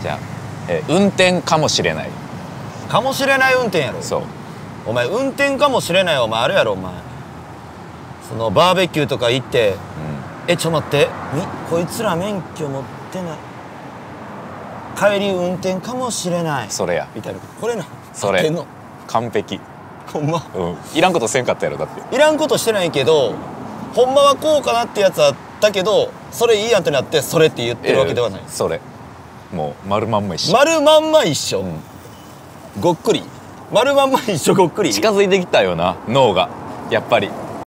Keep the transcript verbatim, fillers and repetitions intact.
じゃあ、えー運転かもしれない。 かもしれない運転やろ。 そう。 お前運転かもしれないお前あれやろお前。そのバーベキューとか行ってうえちょ待ってみこいつら免許持ってない帰り運転かもしれないん、それや。 みたいなこれなそれ合ってんの完璧。 ほんまうん。いらんことせんかったやろだって。 いらんことしてないけどほんまはこうかなってやつあったけどそれいいやんってなってそれって言ってるわけではない、 えーそれ。もう丸まんま一緒。 丸まんま一緒、 うんごっくり丸まんま一緒ごっくり近づいてきたよな脳がやっぱり。